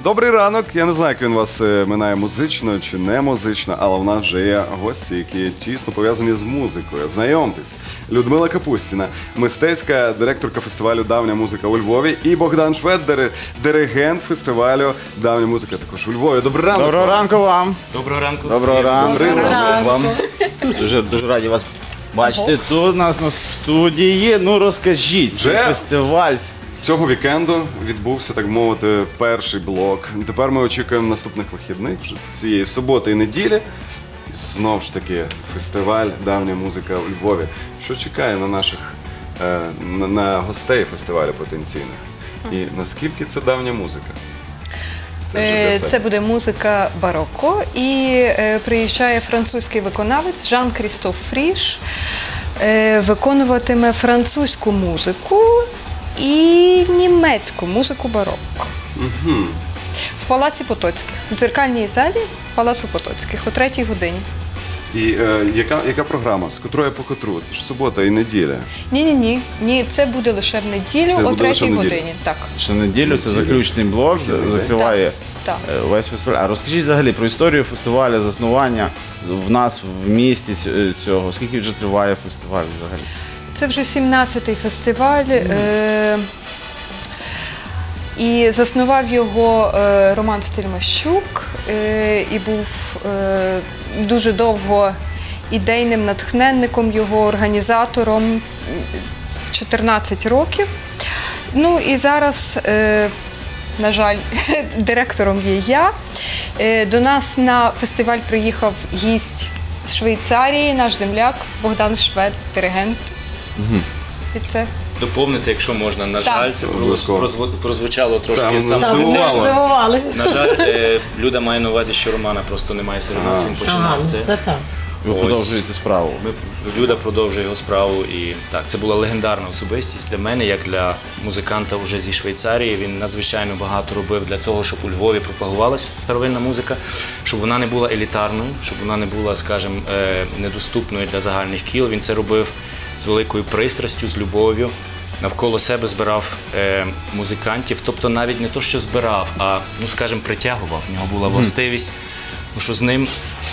Добрий ранок. Я не знаю, як він вас минає музично чи не музично, але в нас вже є гості, які тісно пов'язані з музикою. Знайомтесь. Людмила Капустіна, мистецька директорка фестивалю «Давня музика» у Львові, і Богдан Швед, диригент фестивалю «Давня музика» також у Львові. Добрий ранок. Доброго ранку вам. Доброго ранку. Доброго ранку. Добрий ранок вам. Дуже раді вас бачити тут у нас на студії. Ну розкажіть, Вже? фестиваль. Цього вікенду відбувся, так мовити, перший блок. Тепер ми очікуємо наступних вихідних, вже цієї суботи і неділі. І знов ж таки фестиваль «Давня музика» у Львові. Що чекає на наших на гостей фестивалю потенційних? І наскільки це давня музика? Це буде музика бароко, і приїжджає французький виконавець Жан-Крістоф Фріш, виконуватиме французьку музику і німецьку музику бароко. В Палаці Потоцьких, в дзеркальній залі Палацу Потоцьких о 3-й годині. І яка програма? З котрої по котру? Це ж субота і неділя. Ні, це буде лише в неділю о 3-й годині. Так. Ще неділю, це заключний блок, закриває весь фестиваль. А розкажіть взагалі про історію фестивалю, заснування в нас, в місті цього. Скільки вже триває фестиваль взагалі? Це вже 17-й фестиваль. І заснував його Роман Стельмащук і був дуже довго ідейним натхненником, його організатором 14 років. Ну і зараз, на жаль, директором є я. До нас на фестиваль приїхав гість з Швейцарії, наш земляк Богдан Швед, диригент. І це... Доповнити, якщо можна. На жаль, це прозвучало трошки Там здивувалося. На жаль, Люда має на увазі, що Романа просто немає серед нас, він починав це. Це так. Ви продовжуєте справу. Люда продовжує його справу, і так, це була легендарна особистість для мене, як для музиканта вже зі Швейцарії. Він надзвичайно багато робив для того, щоб у Львові пропагувалася старовинна музика, щоб вона не була елітарною, щоб вона не була, скажімо, недоступною для загальних кіл. Він це робив з великою пристрастю, з любов'ю. Навколо себе збирав музикантів, тобто навіть не то, що збирав, а, ну, скажімо, притягував. В нього була властивість, тому що з ним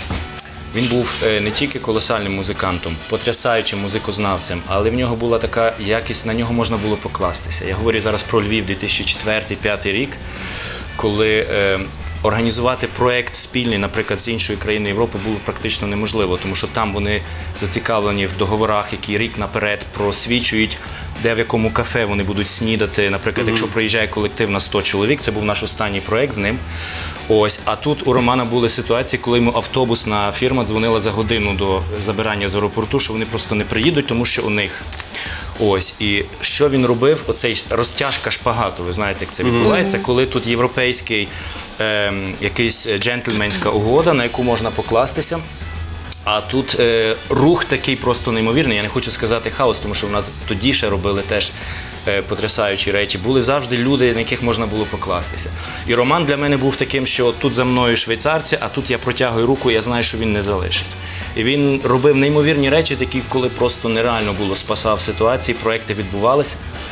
він був не тільки колосальним музикантом, потрясаючим музикознавцем, але в нього була така якість, на нього можна було покластися. Я говорю зараз про Львів 2004-2005 рік, коли організувати проєкт спільний, наприклад, з іншої країни Європи було практично неможливо, тому що там вони зацікавлені в договорах, які рік наперед просвічують, де в якому кафе вони будуть снідати. Наприклад, якщо приїжджає колектив на 100 чоловік, це був наш останній проєкт з ним. Ось, а тут у Романа були ситуації, коли йому автобусна фірма дзвонила за годину до забирання з аеропорту, що вони просто не приїдуть, тому що у них. Ось, і що він робив? Оцей розтяжка шпагату, ви знаєте, як це відбувається, коли тут європейський якийсь джентльменська угода, на яку можна покластися. А тут рух такий просто неймовірний, я не хочу сказати хаос, тому що в нас тоді ще робили теж потрясаючі речі. Були завжди люди, на яких можна було покластися. І Роман для мене був таким, що тут за мною швейцарці, а тут я протягую руку, я знаю, що він не залишить. І він робив неймовірні речі, такі, коли просто нереально було, спасав ситуації, проекти відбувалися.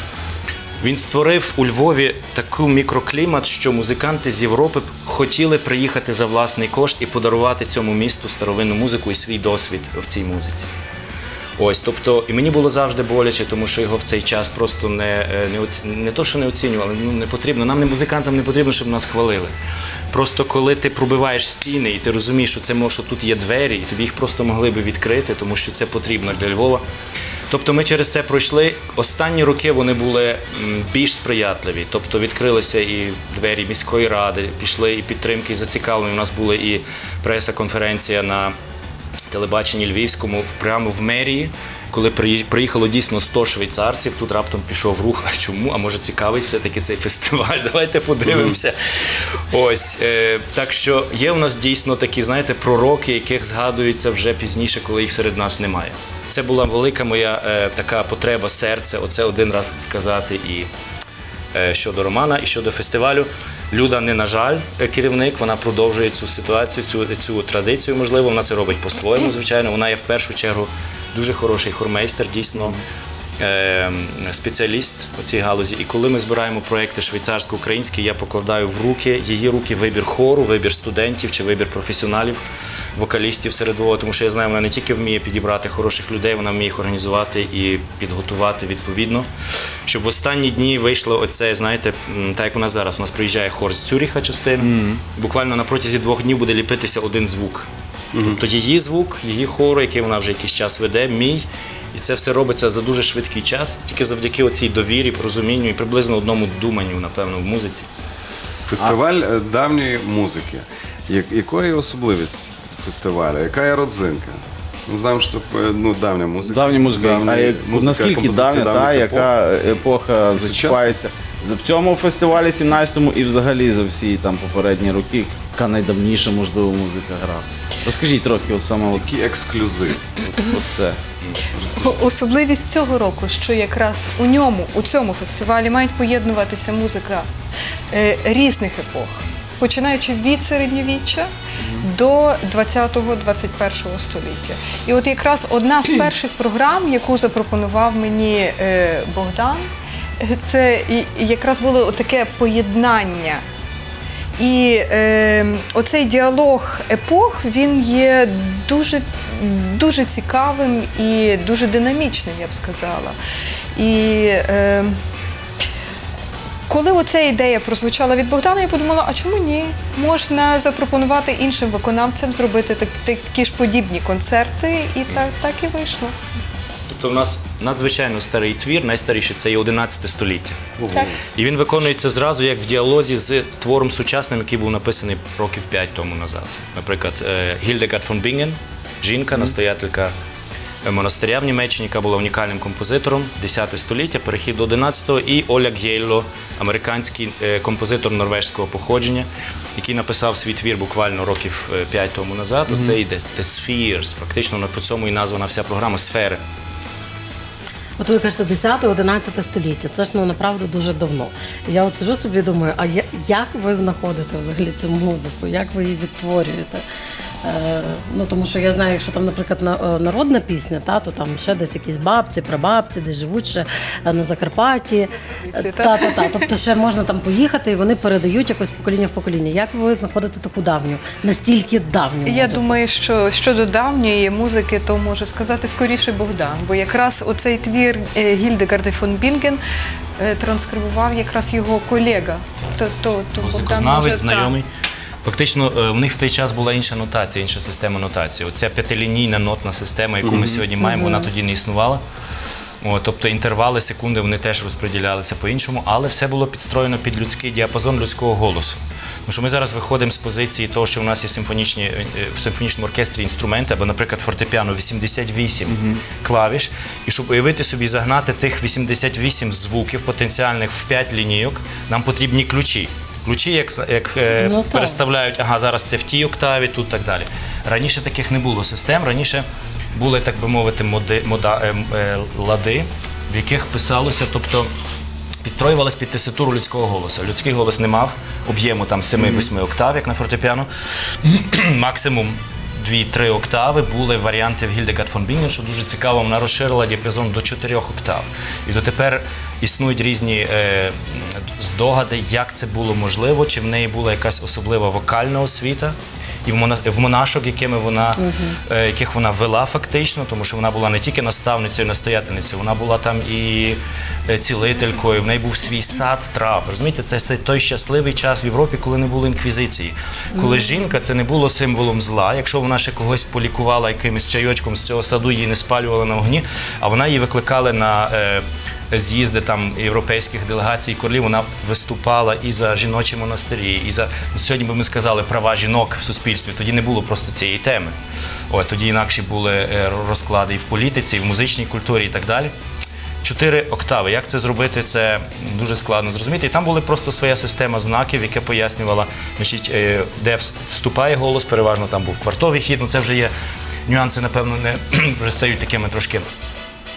Він створив у Львові такий мікроклімат, що музиканти з Європи хотіли приїхати за власний кошт і подарувати цьому місту старовинну музику і свій досвід в цій музиці. Ось, тобто, і мені було завжди боляче, тому що його в цей час просто не то, що не оцінювали, не потрібно, нам, музикантам, не потрібно, щоб нас хвалили. Просто коли ти пробиваєш стіни і ти розумієш, що тут є двері, і тобі їх просто могли би відкрити, тому що це потрібно для Львова. Тобто ми через це пройшли. Останні роки вони були більш сприятливі. Тобто відкрилися і двері міської ради, пішли і підтримки, і зацікавлені. У нас була і прес-конференція на телебаченні львівському, прямо в мерії, коли приїхало дійсно 100 швейцарців, тут раптом пішов рух, а чому? А може цікавий все-таки цей фестиваль, давайте подивимося. Ось, так що є у нас дійсно такі, знаєте, пророки, яких згадується вже пізніше, коли їх серед нас немає. Це була велика моя така потреба серця, оце один раз сказати і щодо Романа, і щодо фестивалю. Люда не, на жаль, керівник, вона продовжує цю ситуацію, цю традицію, можливо, вона це робить по-своєму, звичайно. Вона є в першу чергу дуже хороший хормейстер, дійсно спеціаліст у цій галузі. І коли ми збираємо проекти швейцарсько-українські, я покладаю в її руки вибір хору, вибір студентів чи вибір професіоналів, вокалістів серед Львова, тому що я знаю, вона не тільки вміє підібрати хороших людей, вона вміє їх організувати і підготувати відповідно. Щоб в останні дні вийшло оце, знаєте, так як у нас зараз, у нас приїжджає хор з Цюріха частина, буквально на протязі 2 днів буде ліпитися один звук. Тобто її звук, її хору, який вона вже якийсь час веде, мій, і це все робиться за дуже швидкий час, тільки завдяки оцій довірі, порозумінню і приблизно одному думанню, напевно, в музиці. Фестиваль давньої музики. Якою є особливість фестивалю? Яка є родзинка? Ми знаємо, що це давня музика. Давня музика. Наскільки давня, яка епоха зачіпається? В цьому фестивалі 17-му і взагалі за всі там попередні роки, яка найдавніша, можливо, музика грала. Розкажіть трохи от саме. Який ексклюзив? Оце. Особливість цього року, що якраз у цьому фестивалі мають поєднуватися музика різних епох, починаючи від середньовіччя до 20-21 століття. І от якраз одна з перших програм, яку запропонував мені Богдан, це якраз було таке поєднання. І оцей діалог епох, він є дуже цікавим і дуже динамічним, я б сказала. І коли оця ідея прозвучала від Богдана, я подумала, а чому ні? Можна запропонувати іншим виконавцям зробити такі ж подібні концерти, і так і вийшло. Тобто в нас надзвичайно старий твір, найстаріший, це є 11 століття. Так. І він виконується зразу як в діалозі з твором сучасним, який був написаний років 5 тому назад. Наприклад, Гільдегард фон Бінген, жінка, настоятелька монастиря в Німеччині, яка була унікальним композитором, 10 століття, перехід до 11-го, і Оля Гєйло, американський композитор норвежського походження, який написав свій твір буквально років 5 тому назад. Оце і The Spheres, фактично по цьому і названа вся програма «Сфери». От ви кажете, 10-11 століття, це ж направду дуже давно. Я от сиджу собі і думаю, а як ви знаходите взагалі цю музику, як ви її відтворюєте? Тому що я знаю, якщо там, наприклад, народна пісня, то там ще десь якісь бабці, прабабці, десь живуть ще на Закарпатті. Тобто ще можна там поїхати, і вони передають якось з покоління в покоління. Як ви знаходите таку давню, настільки давню музику? Я думаю, що щодо давньої музики, то може сказати скоріше Богдан, бо якраз оцей твір Гільдегарда фон Бінген транскрибував якраз його колега. Музикознавець, знайомий. Фактично, в них в той час була інша нотація, інша система нотації. Оця п'ятилінійна нотна система, яку ми сьогодні маємо, вона тоді не існувала. Тобто інтервали, секунди, вони теж розподілялися по-іншому, але все було підстроєно під людський діапазон людського голосу. Тому що ми зараз виходимо з позиції того, що у нас є в симфонічному оркестрі інструменти, або, наприклад, фортепіано 88 клавіш, і щоб уявити собі, загнати тих 88 звуків потенціальних в 5 лінійок, нам потрібні ключі. Ключі, як переставляють, зараз це в тій октаві, тут так далі. Раніше таких не було систем, раніше були, так би мовити, лади, в яких писалося, тобто підстроювалась під теситуру людського голосу. Людський голос не мав об'єму 7-8 октав, як на фортепіано, максимум 2-3 октави, були варіанти в Гільдегард фон Бінген, що дуже цікаво, вона розширила діапазон до 4 октав. І дотепер існують різні здогади, як це було можливо, чи в неї була якась особлива вокальна освіта, і в монашок, яких вона вела фактично, тому що вона була не тільки наставницею, настоятельницею, вона була там і цілителькою, в неї був свій сад трав. Розумієте, це той щасливий час в Європі, коли не було інквізиції. Коли жінка, це не було символом зла, якщо вона ще когось полікувала якимось чайочком з цього саду, її не спалювали на огні, а вона її викликали на з'їзди європейських делегацій і королів, вона виступала і за жіночі монастирі, і за, сьогодні би ми сказали, права жінок в суспільстві, тоді не було просто цієї теми. Тоді інакші були розклади і в політиці, і в музичній культурі і так далі. 4 октави. Як це зробити, це дуже складно зрозуміти. І там була просто своя система знаків, яка пояснювала, де вступає голос, переважно там був квартовий хід, це вже є нюанси, напевно, вже стають такими трошки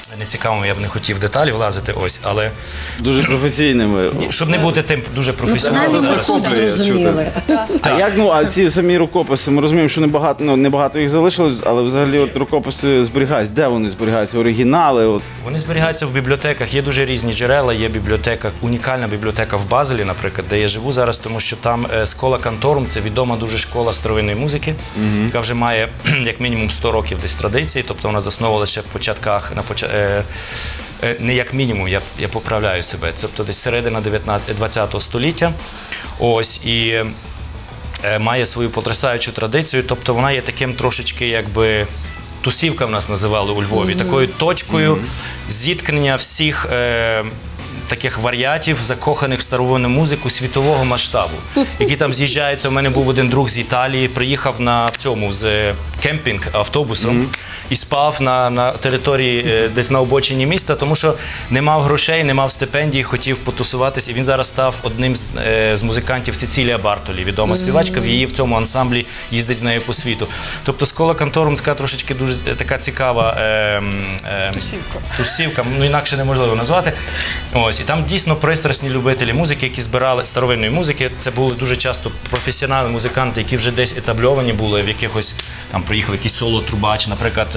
нецікавими, я б не хотів в деталі влазити, ось, але Дуже професійними. щоб не бути тим дуже професіоналом. Принаймні, зараз. ми суть зрозуміли. А як, а ці самі рукописи, ми розуміємо, що небагато їх залишилось, але взагалі от рукописи зберігаються. Де вони зберігаються? Оригінали? От. Вони зберігаються в бібліотеках, є дуже різні джерела, є бібліотека, унікальна бібліотека в Базелі, наприклад, де я живу зараз, тому що там Schola Cantorum, це відома дуже школа старовинної музики, яка вже має як мінімум 100 років десь традиції, тобто вона засновувалася ще в початках, не як мінімум, я поправляю себе, тобто десь середина 20 століття, ось, і має свою потрясаючу традицію, тобто вона є таким трошечки, якби, тусівка в нас називали у Львові, такою точкою зіткнення всіх таких варіатів, закоханих в старовинну музику світового масштабу, які там з'їжджаються. У мене був один друг з Італії, приїхав з кемпінг автобусом і спав на території десь на обочині міста, тому що не мав грошей, не мав стипендій, хотів потусуватись. І він зараз став одним з музикантів Сецілія Бартолі, відома співачка, її в цьому ансамблі їздить з нею по світу. Тобто Schola Cantorum така трошечки дуже така цікава тусівка, ну інакше неможливо назвати. Ось, і там дійсно пристрасні любителі музики, які збирали старовинної музики. Це були дуже часто професіональні музиканти, які вже десь етабльовані були в якихось, там приїхав якийсь соло-трубач, наприклад,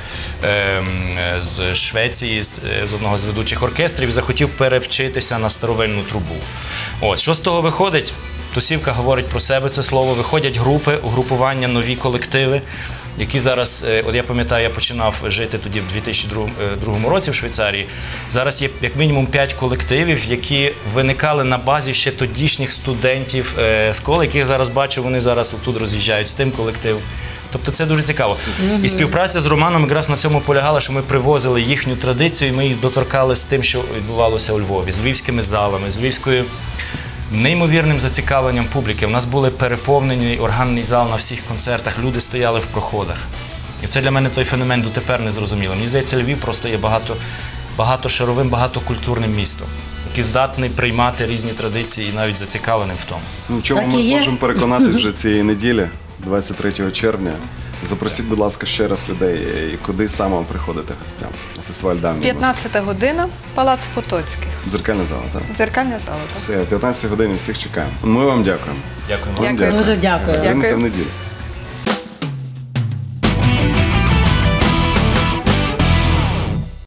з Швеції, з одного з ведучих оркестрів, і захотів перевчитися на старовинну трубу. Ось, що з того виходить? Тусівка говорить про себе це слово, виходять групи, угрупування, нові колективи, які зараз, от я пам'ятаю, я починав жити тоді в 2002 році в Швейцарії. Зараз є як мінімум 5 колективів, які виникали на базі ще тодішніх студентів школи, яких зараз бачу, вони зараз тут роз'їжджають з тим колективом. Тобто це дуже цікаво. І співпраця з Романом якраз на цьому полягала, що ми привозили їхню традицію, і ми їх доторкали з тим, що відбувалося у Львові, з львівськими залами, з львівською неймовірним зацікавленням публіки. У нас були переповнений органний зал на всіх концертах, люди стояли в проходах. І це для мене той феномен дотепер не зрозуміло. Мені здається, Львів просто є багатошаровим, багатокультурним містом, який здатний приймати різні традиції і навіть зацікавленим в тому. В чому ми зможемо переконати вже цієї неділі, 23 червня. Запросіть, будь ласка, ще раз людей, і куди саме вам приходити гостям на фестиваль давньої музики. 15 година, Палац Потоцьких. Дзеркальна зала, так? Дзеркальна зала, так. Все, о 15 годині всіх чекаємо. Ми вам дякуємо. Дякую. Вам Дякую. Дуже дякую. Зустрінемося в неділю.